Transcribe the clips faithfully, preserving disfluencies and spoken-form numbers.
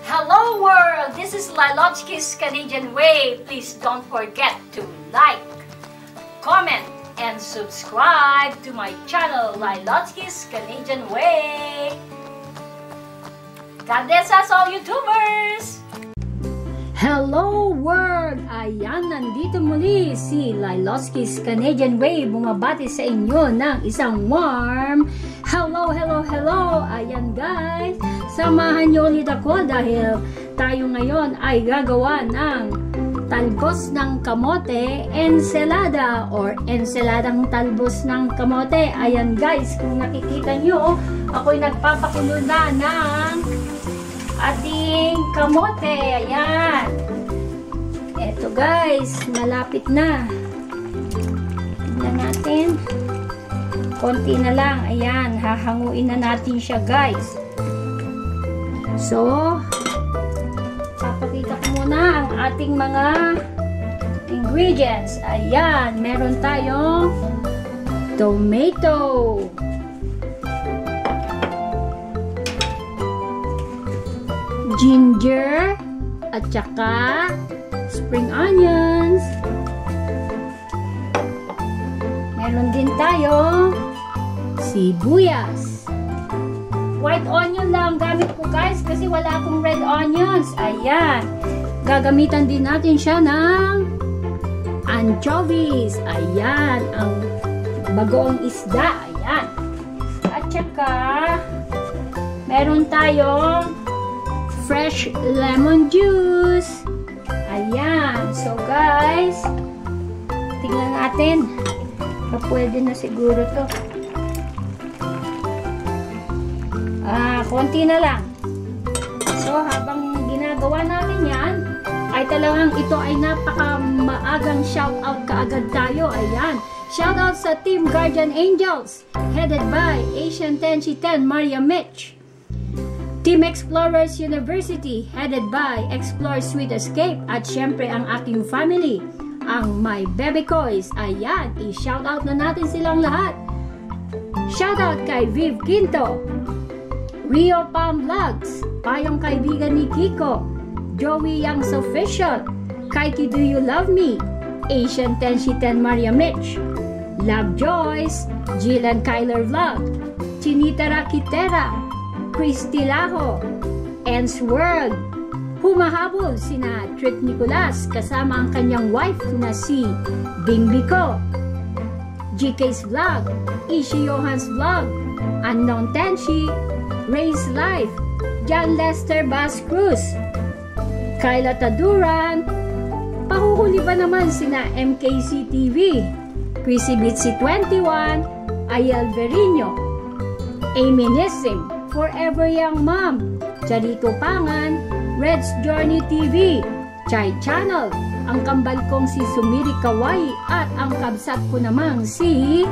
Hello world! This is Lailotsky's Canadian Way. Please don't forget to like, comment, and subscribe to my channel, Lailotsky's Canadian Way. God bless us all YouTubers! Hello world! Ayan, nandito muli si Lailotsky's Canadian Way bumabati sa inyo ng isang warm hello, hello, hello! Ayan guys, samahan niyo ulit ako dahil tayo ngayon ay gagawa ng talbos ng kamote ensalada or ensaladang talbos ng kamote. Ayan guys, kung nakikita nyo, ako'y nagpapakulo na ng ating kamote. Ayan. Eto guys, malapit na. Tignan natin. Konti na lang. Ayan, hahanguin na natin siya guys. So, papakita ko muna ang ating mga ingredients. Ayan, meron tayong tomato, ginger, at saka spring onions. Meron din tayo sibuyas. White onion lang gamit ko guys kasi wala akong red onions. Ayan. Gagamitan din natin siya ng anchovies. Ayan. Ang bagoong isda. Ayan. At saka meron tayong fresh lemon juice. Ayan. So guys, tingnan natin. Pwede na siguro to. Ah, konti na lang. So, habang ginagawa natin yan, ay talagang ito ay napaka maagang shoutout kaagad tayo. Ayan. Shoutout sa Team Guardian Angels, headed by Asian ten C ten Maria Mitch. Team Explorers University, headed by Explore Sweet Escape. At syempre ang aking family, ang My Baby Koys. Ayan, i-shoutout na natin silang lahat. Shoutout kay Viv Quinto, Rio Palm Vlogs, Payong Kaibigan ni Kiko, Joey Young's Official, Kaiki Do You Love Me, Asian ten C ten Maria Mitch, Love Joyce, Jilan Kyler Vlog, Chinita Rakitera, Christy Laho, Ens World, humahabol sina Trick Nicolas kasama ang kanyang wife na si Bing Biko, G K's Vlog, Ishi Johans Vlog, Unknown Tenshi, Ray's Life, John Lester Bass Cruz, Kyla Taduran, pahuhuli ba naman sina M K C T V, Chrissy Bitsy twenty-one, Ayel Verino, Amy Nissim, Forever Young Mom, Charito Pangan, Red's Journey T V, Chai Channel, ang kambal kong si Sumiri Kawaii, at ang kabsat ko namang si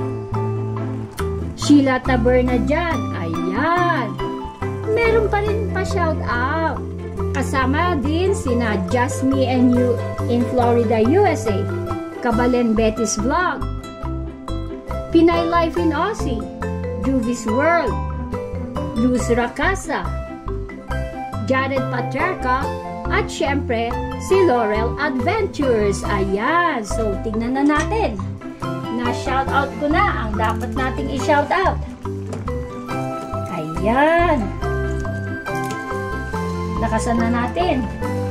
Sheila Taberna dyan. Ayan. Meron pa rin pa shout out. Kasama din sina Just Me and You in Florida, U S A, Kabalen Betty's Vlog, Pinay Life in Aussie, Juvis World, Luz Racasa, Jared Paterka, at syempre si Laurel Adventures. Ayan. So, tignan na natin. Na-shoutout ko na ang dapat nating i-shoutout. Ayan. Lakasan na natin.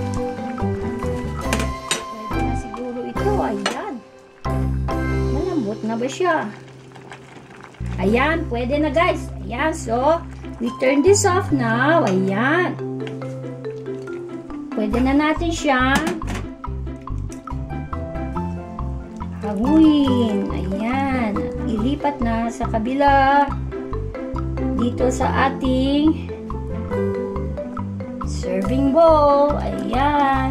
Pwede na siguro ito. Ayan. Malambot na ba siya? Ayan. Pwede na guys. Ayan. So, we turn this off now. Ayan. Pwede na natin siyang hanguin. Ayan. Ilipat na sa kabila. Dito sa ating serving bowl. Ayan.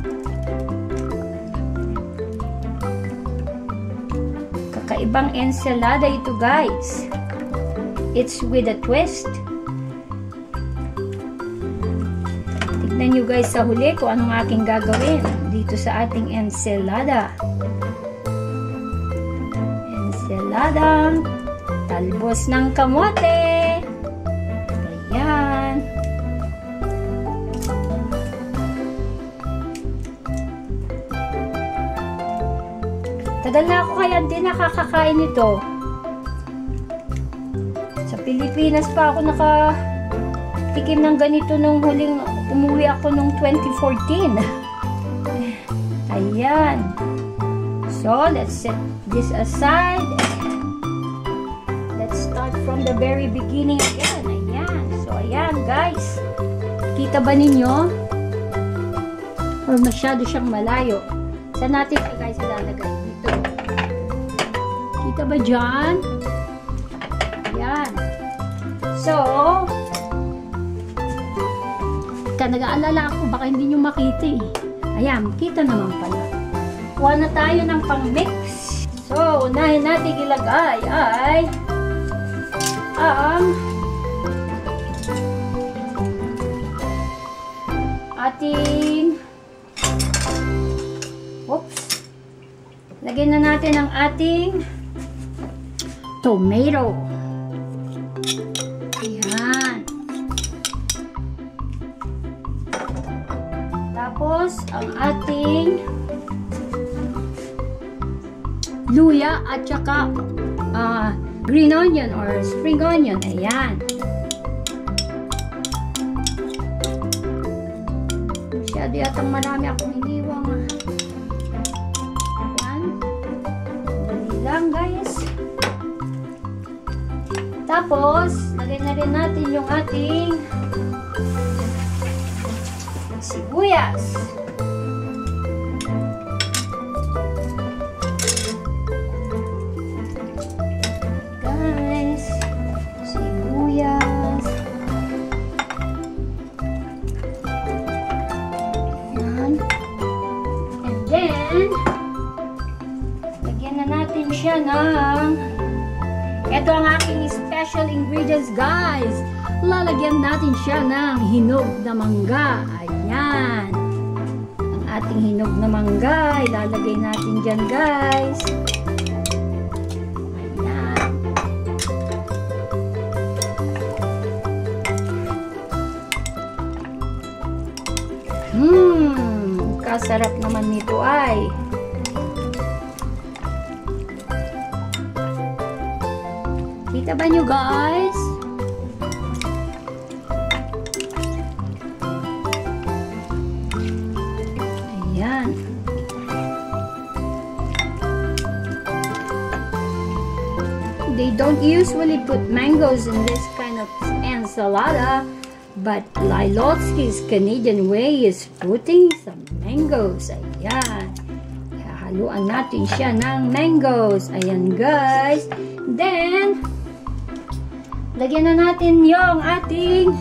Kakaibang ensalada ito guys. It's with a twist. Tignan nyo guys sa huli kung anong aking gagawin dito sa ating ensalada. Ensalada talbos ng kamote. Ayan. Tagal na ako kaya din nakakakain nito. Sa Pilipinas pa ako nakatikim ng ganito nung huling umuwi ako nung twenty fourteen. Ayan. So, let's set this aside. Let's start from the very beginning again. Ayan. So, ayan guys. Kita ba ninyo? Or masyado siyang malayo? Saan natin ay guys ilalagay? Dito. Kita ba dyan? Ayan. So, ka nag-aalala ako, baka hindi nyo makita eh. Ayan, kita naman pala. Kuha na tayo ng pang-mix. So, unahin natin ilagay ay ang ating oops. Lagyan na natin ang ating tomato. Ayan. Tapos, ang ating luya at saka uh, green onion or spring onion. Ayan. Masyado yatang marami akong iniwang. Ayan. Dali lang guys. Tapos, lagyan na rin natin yung ating sibuyas. Guys, sibuyas. Ayan. And then, lagyan na natin siya ng ito ang aking special ingredients guys. Lalagyan natin siya ng hinog na mangga. Ayan. Ang ating hinog na mangga, ilalagay natin dyan guys. Ayan. Hmm, kasarap naman nito ay. Kita ba nyo guys? Ayan. They don't usually put mangoes in this kind of ensalada, but Lilotsky's Canadian way is putting some mangoes. Ayan. Haluan natin siya ng mangoes. Ayan guys. Then, lagyan na natin yung ating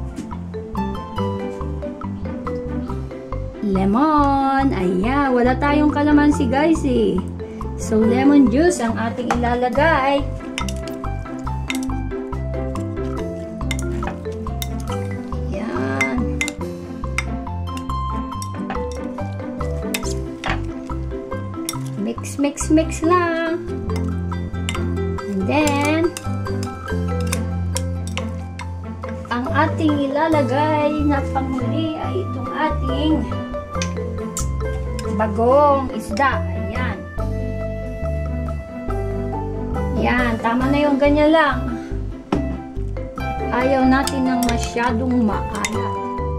lemon. Ayan, wala tayong kalamansi guys eh. So, lemon juice ang ating ilalagay. Ayan. Mix, mix, mix lang. And then, ang ating ilalagay na panghuli ay itong ating bagong isda. Ayan. Ayan. Tama na yung ganyan lang. Ayaw natin ng masyadong maalat.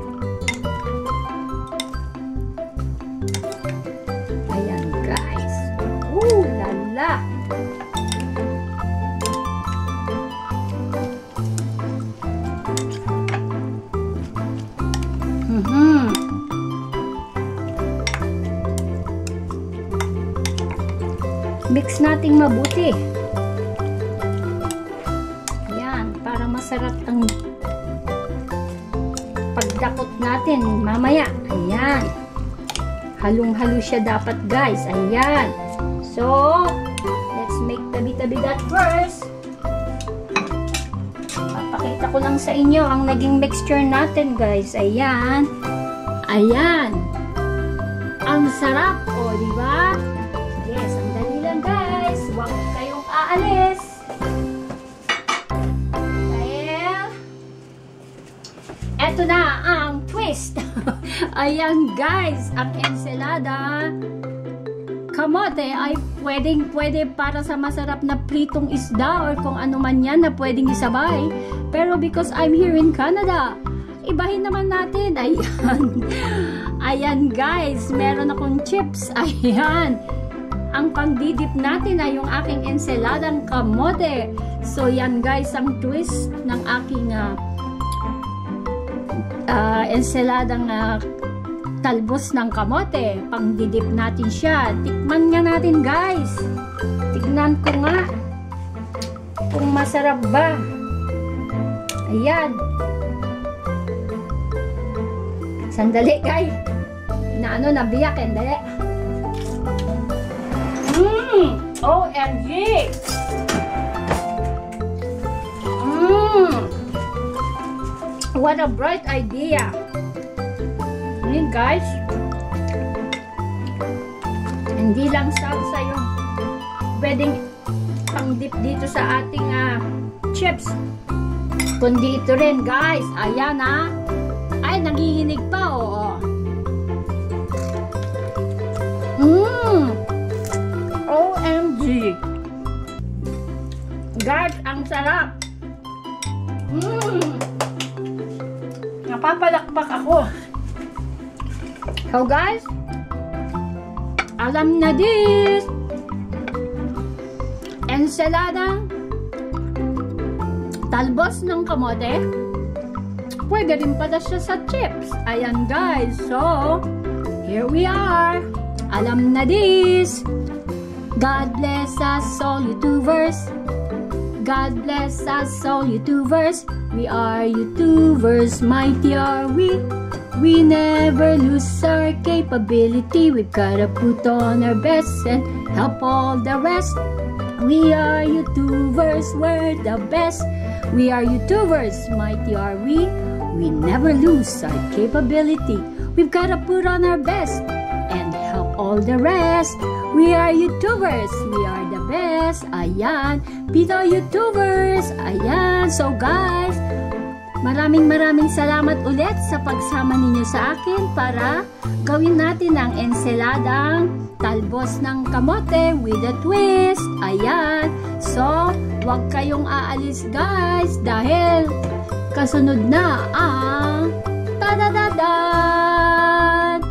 Ayan guys. Ooh, lala. Mm-hmm. Mix nating mabuti. Ayan, para masarap ang pagdakot natin mamaya. Ayan. Halong-halo siya dapat guys. Ayan. So, let's make tabi-tabi that first. Papakita ko lang sa inyo ang naging mixture natin guys. Ayan. Ayan. Ang sarap. O, diba? Yes, ang dali lang guys. Huwag kayong aalis. Dahil, eto na ang twist. Ayan guys, ang ensalada kamote ay pwedeng pwede para sa masarap na pritong isda or kung ano man yan na pwedeng isabay. Pero because I'm here in Canada, ibahin naman natin. Ayan. Ayan guys, meron akong chips. Ayan. Ang pangdidip natin ay yung aking ensaladang kamote. So yan guys, ang twist ng aking uh, uh, ensaladang uh, talbos ng kamote. Pangdidip natin siya. Tikman nga natin guys. Tignan ko nga kung masarap ba. Ayan. Sandali guys. Na ano, nabiyak eh. Dali. Mmm! O M G! Mmm! What a bright idea! Yun guys, hindi lang salsa yung pwedeng pang-dip dito sa ating uh, chips, kundi ito rin guys. Ayan ah, ay nangihinig pa oo. Mmm, O M G guys, ang sarap. Mmm, napapalakpak ako. So guys, alam na this, ensalada, talbos ng kamote, pwede rin pala siya sa chips. Ayan guys, so, here we are, alam na this. God bless us all YouTubers, God bless us all YouTubers, we are YouTubers, mighty are we. We never lose our capability. We've gotta put on our best and help all the rest. We are YouTubers, we're the best. We are YouTubers, mighty are we. We never lose our capability. We've gotta put on our best and help all the rest. We are YouTubers, we are the best. Ayan, Pito YouTubers. Ayan, so guys, maraming maraming salamat ulit sa pagsama ninyo sa akin para gawin natin ang ensaladang talbos ng kamote with a twist. Ayan. So, huwag kayong aalis guys dahil kasunod na ang tadadadan!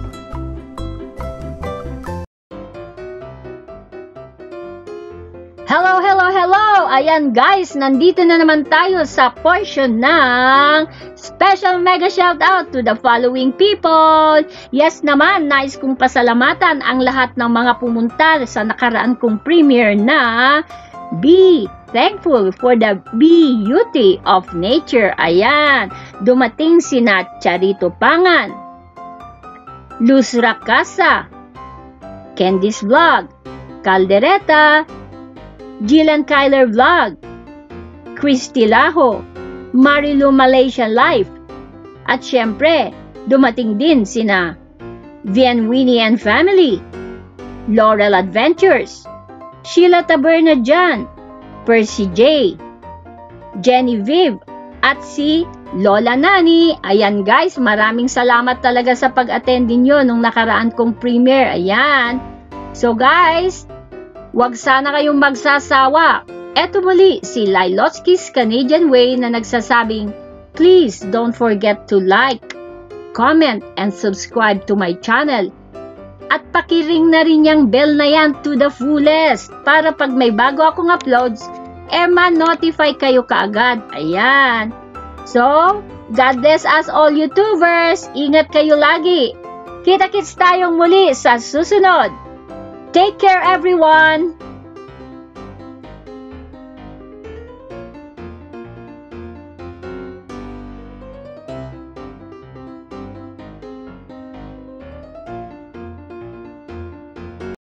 Hello, hello, hello! Ayan guys, nandito na naman tayo sa portion ng special mega shoutout to the following people. Yes naman, nais kong pasalamatan ang lahat ng mga pumunta sa nakaraan kong premiere na Be Thankful for the Beauty of Nature. Ayan, dumating sina Charito Pangan, Luz Racasa, Candice Vlog, Caldereta, Jilan Kyler Vlog, Christy Laho, Marilu Malaysian Life, at syempre, dumating din sina Vian Winnie and Family, Laurel Adventures, Sheila Taberna Jan, Percy J, Jenny Viv, at si Lola Nani. Ayan guys, maraming salamat talaga sa pag-attend ninyo nung nakaraan kong premiere. Ayan. So guys, huwag sana kayong magsasawa. Eto muli si Lailotsky's Canadian Way na nagsasabing, please don't forget to like, comment, and subscribe to my channel. At pakiring na rin yung bell na yan to the fullest para pag may bago akong uploads, eh ma-notify kayo kaagad. Ayan. So, God bless us all YouTubers. Ingat kayo lagi. Kita-kits tayong muli sa susunod. Take care everyone!